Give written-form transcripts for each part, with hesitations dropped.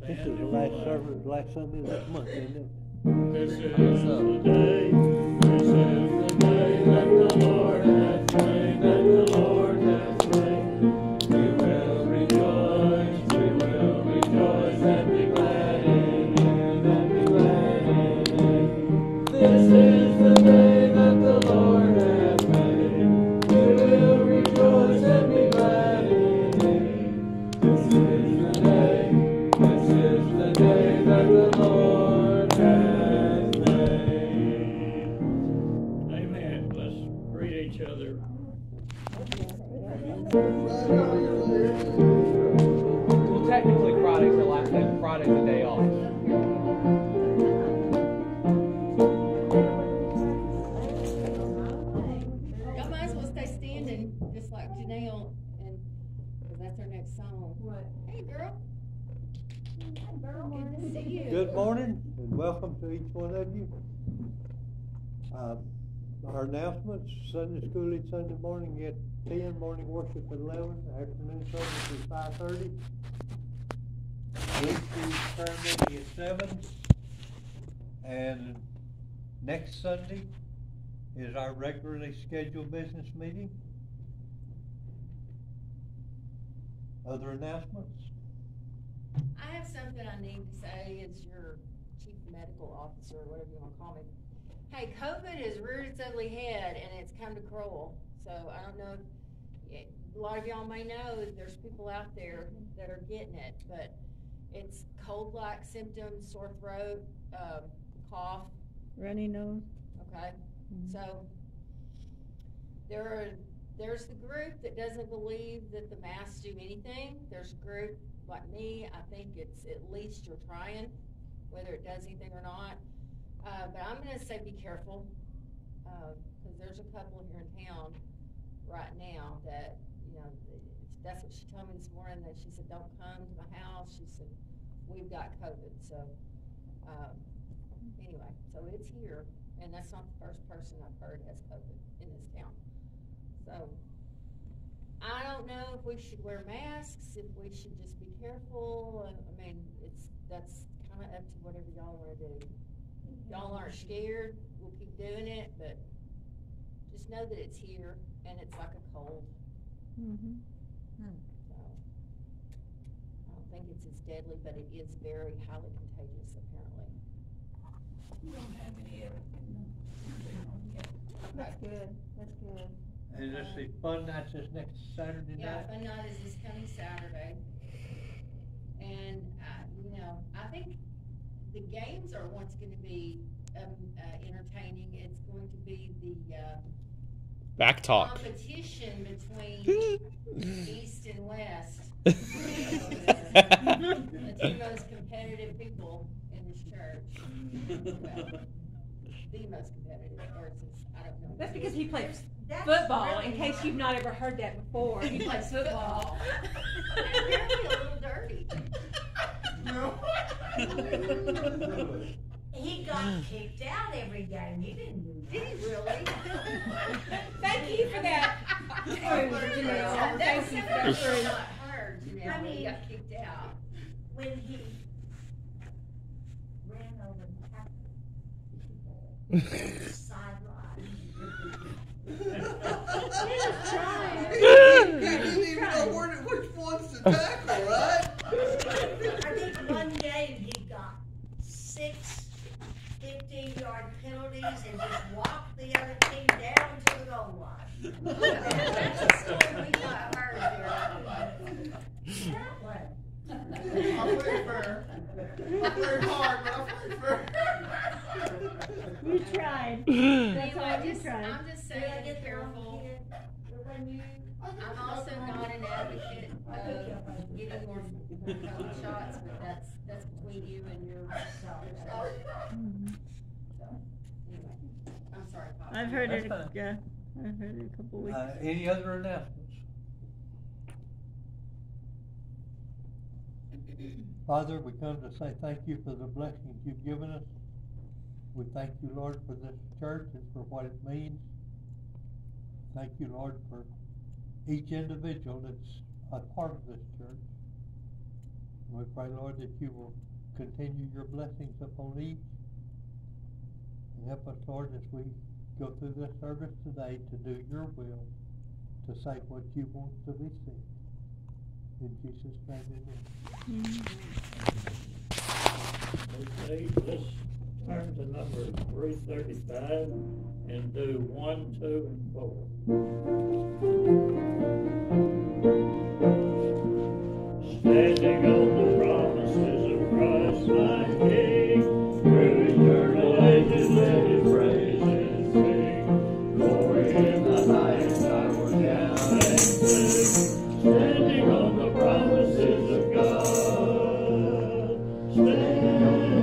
This is the last service, last Sunday of this month, isn't it? This is the day, this is the day that the Lord has made, that the Lord has made. We will rejoice and be glad in it, and be glad in it. This is the day that the Lord has made. We will rejoice and be glad in it. This is the day that the Lord has made. Amen. Let's greet each other. Well, technically Friday's the last day. Friday's the day off. Y'all might as well stay standing, just like Janelle, and because that's our next song. What? Hey, girl. Hi, girl. Good to see you. Good morning, and welcome to each one of you. Our announcements: Sunday school each Sunday morning at 10, morning worship at 11, afternoon service at 5:30, weekly prayer meeting at 7, and next Sunday is our regularly scheduled business meeting. Other announcements? I have something I need to say as your chief medical officer, or whatever you want to call me. Hey, COVID has reared its ugly head, and it's come to Crowell. So I don't know if a lot of y'all may know that there's people out there that are getting it, but it's cold-like symptoms, sore throat, cough, runny nose. okay? So there's the group that doesn't believe that the masks do anything. There's a group like me, I think it's at least you're trying, whether it does anything or not. But I'm going to say be careful, because there's a couple here in town right now that, that's what she told me this morning, that she said, don't come to my house. She said, we've got COVID. So anyway, so it's here, and that's not the first person I've heard has COVID in this town. So I don't know if we should wear masks, if we should just be careful. I mean, that's kind of up to whatever y'all want to do. Y'all aren't scared, we'll keep doing it, but just know that it's here, and it's like a cold. Mm-hmm. So, I don't think it's as deadly, but it is very highly contagious, apparently. We don't have any evidence. That's good. That's good. And this is fun night this next Saturday night? Yeah, fun night is this coming Saturday. And, I think the games are what's going to be entertaining. It's going to be the back talk competition between East and West. The two most competitive people in this church. Well, the most competitive, or I don't know. That's because he plays football, really, in case you've not ever heard that before. He plays football. And apparently a little dirty. No. He got kicked out every game. He didn't do that. Did he really? Thank you for that. Janelle. That's Thank you for something that. I've not heard, Janelle, when he got kicked out. When he ran over the sideline. He didn't even know which one's to tackle, right? I think one game he got 6 15-yard penalties and just walked the other team down to the goal line. That's a story we got heard here. That way. I played fair. I played hard, but I played fair. You tried. Anyway, all you tried. I'm just saying, be careful. I'm also not an advocate of getting more COVID shots, but that's between you and yourself. So, anyway, I'm sorry, Pop. I've heard it. Yeah, I've heard it a couple weeks. Any other announcements? Father, we come to say thank you for the blessings you've given us. We thank you, Lord, for this church and for what it means. Thank you, Lord, for each individual that's a part of this church. We pray, Lord, that you will continue your blessings upon each. And help us, Lord, as we go through this service today to do your will, to say what you want to be said. In Jesus' name, amen. Okay, let's turn to number 335 and do 1, 2, and 4. Standing on the promises of Christ my King, through eternal ages let his praises sing. Glory in the highest, I will down and sing. Standing on the promises of God. Standing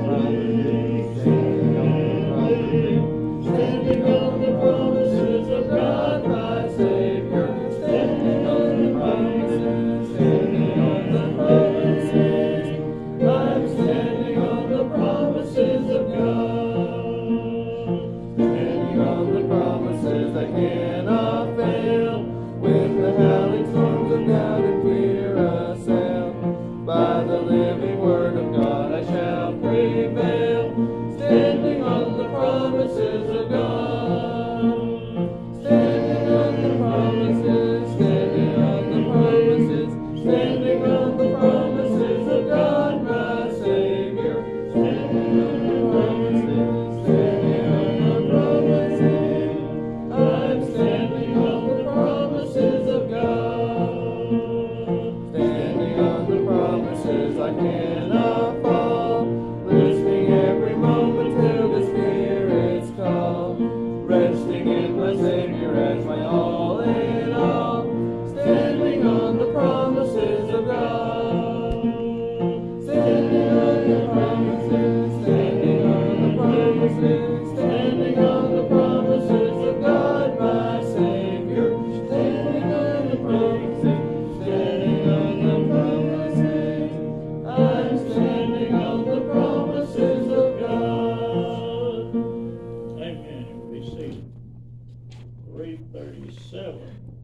on the promises of God, my Savior. Standing on the promises, standing on the promises. I'm standing on the promises of God. Standing on the promises that cannot fail. When the howling storms of doubt and fear assail, by the living word of God I shall prevail. Standing on the promises of God. Standing on the promises, standing on the promises, standing on the promises of God, my Savior. Standing on the promises, standing on the promises. I'm standing on the promises of God. Standing on the promises I cannot fall. Listening every moment till the Spirit's call. Resting in my Savior as my all in all. Standing on the promises of God. Standing on the promises, standing on the promises, standing on the promises of God, my Savior. Standing on the promises, standing on the promises. I'm standing on the promises of God. Amen. Be seated. 337.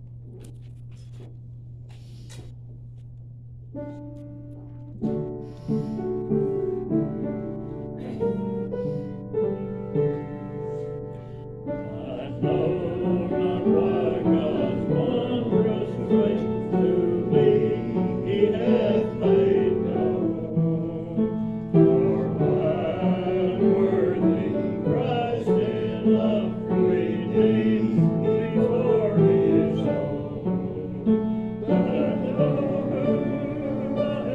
I know not why God's wondrous grace to me He hath made known. For unworthy Christ in love redeemed me for His own. But I know who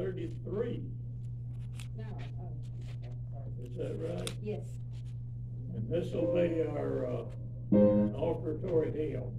33. No, oh, okay, sorry. Is that right? Yes. And this will be our offertory hymn.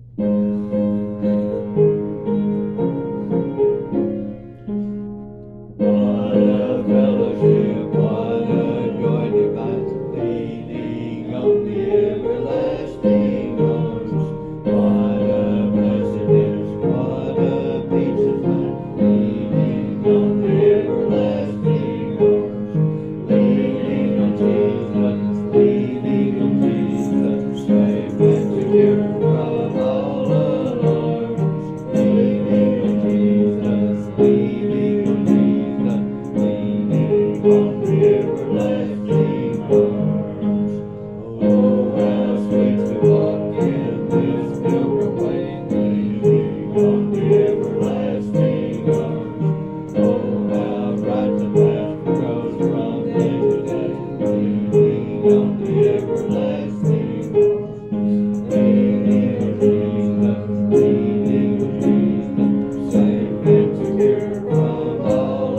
What a fellowship, what a joy divine, leaning on the everlasting arms. What a blessedness, what a peace is mine, leaning on the everlasting arms. Leaning on Jesus, leaning on Jesus, safe and secure from all alarms. Leaning on Jesus, leaning on Jesus, leaning on the everlasting arms. Oh, how sweet to walk in this pilgrim way, leaning on the everlasting arms. Oh, how bright the path grows from day to day, leaning on the everlasting arms. Leaning on Jesus, leaning on Jesus, safe and secure from all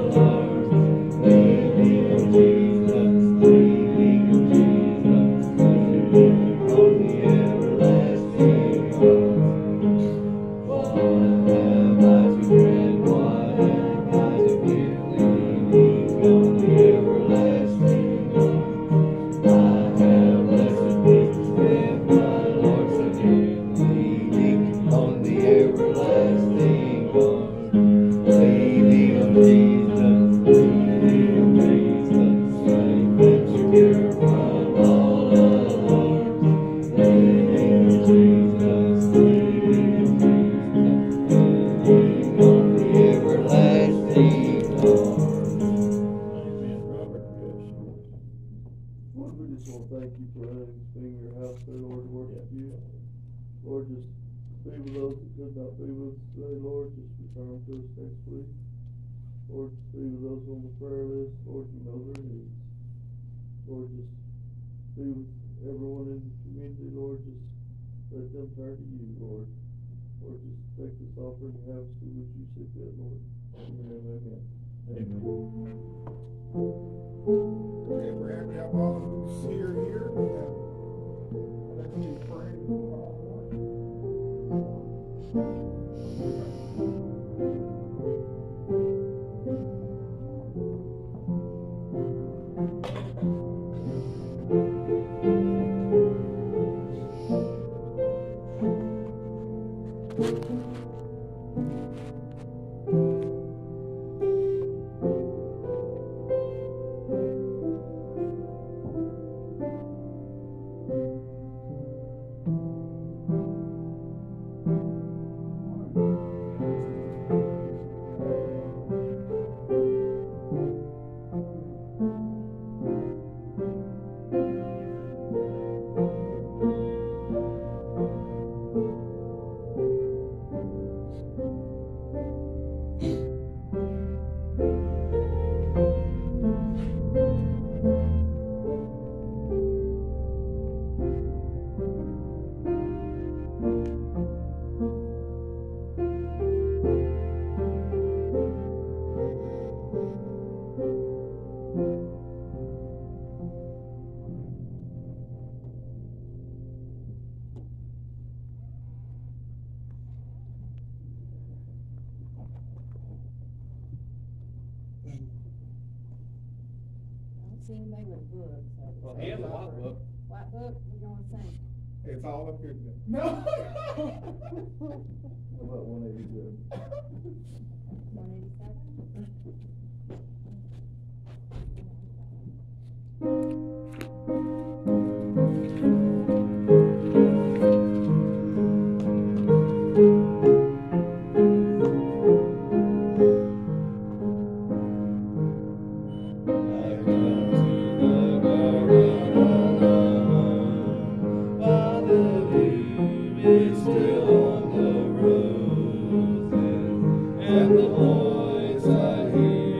alarms. Leaning on Jesus, leaning on Jesus, leaning on the everlasting arms. What have I to dread? What have I to fear? Leaning on the everlasting arms. I have blessed peace with my Lord so near. Leaning on the everlasting arms. Leaning on Jesus, leaning on Jesus, safe and secure from all alarms. Leaning on Jesus, leaning on Jesus, leaning on the everlasting arms. Amen. Robert, yes. Lord, we just want to thank you for letting us be in your house today, Lord, to worship you. Lord, just be with those that could not be with us today, Lord. Just return to us next week. Lord, just be with those on the prayer list. Lord, you know their needs. Lord, just be with everyone in the community, Lord. Just let them turn to you, Lord. Lord, just take this offering and have us do what you see fit, Lord. Amen. Amen. Amen. Okay, we're happy to have all who's here. Let's be praying for all. See anybody with a book, so. Well, he has a white book. White book, what do you want to sing? It's all up here today. No. How about 187? 187? And the voice I hear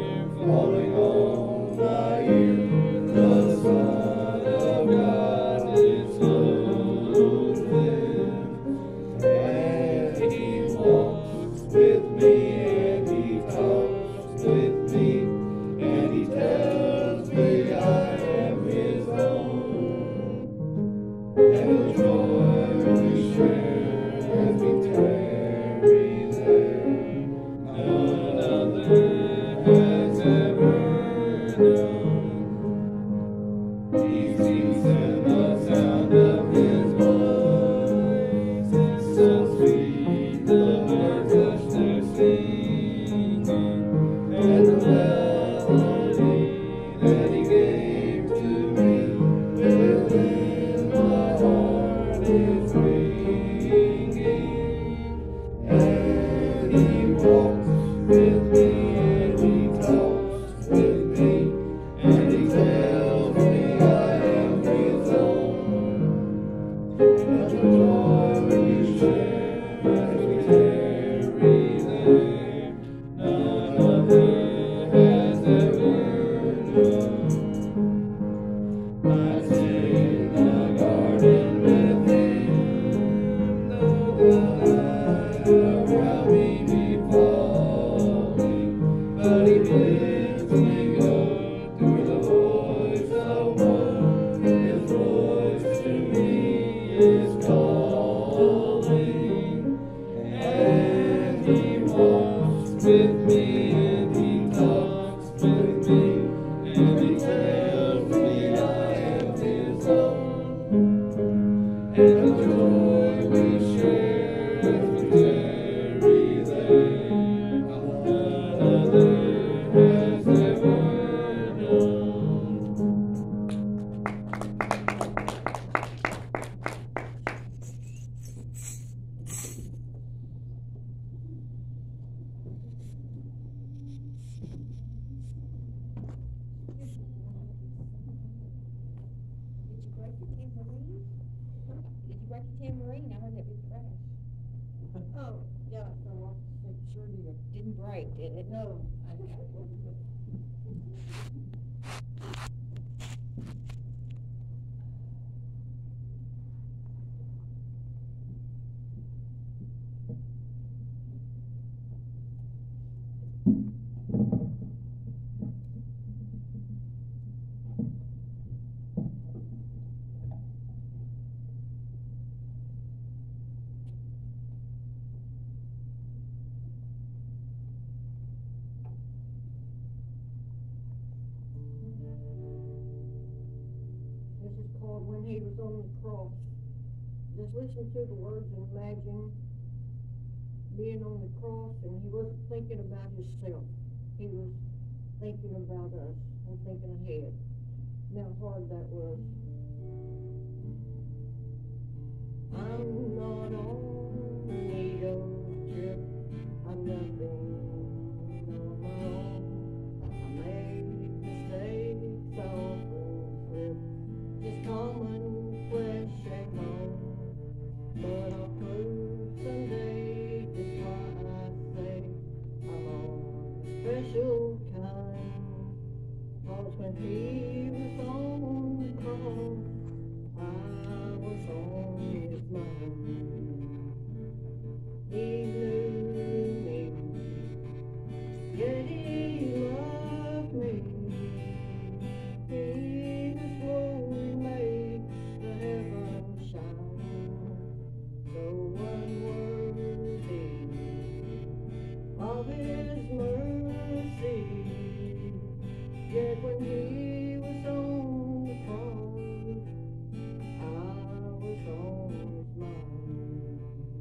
Tambourine, I heard that big crash. Oh, yeah, so I'm sure you Didn't break, did it? know. This is called When He Was on the Cross. Just listen to the words and imagine being on the cross, and he wasn't thinking about himself. He was thinking about us and thinking ahead. And how hard that was. I'm not on the needle trip. I'm nothing on my own. I made mistakes, I often slip. It's common flesh and bone. But I'll prove someday just why I say I'm on a special kind. 'Cause when he was on the cross, I was on his mind. He knew me, yet he loved me. His glory makes the heavens shine, so unworthy of his mercy. Yet when he was on the cross, I was on his mind.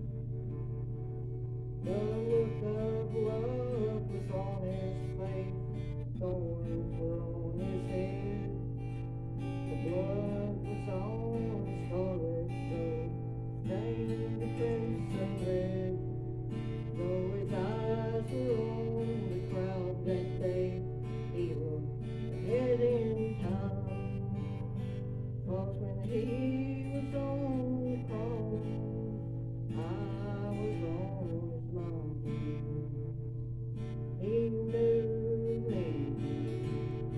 The look of love was on his face, thorns were on his head. The blood was on his scarlet robe, stained the crimson red. Though his eyes were on the crowd that day, he looked ahead in time. 'Cause when he was on the cross, I was on his mind. He knew me,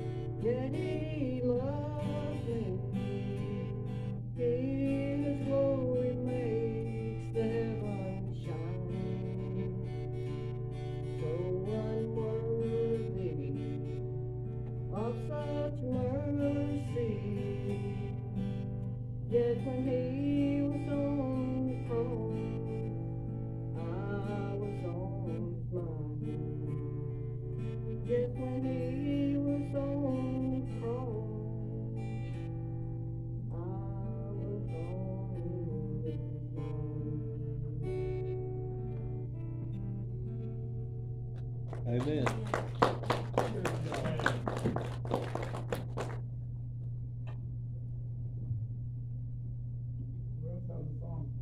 know the song.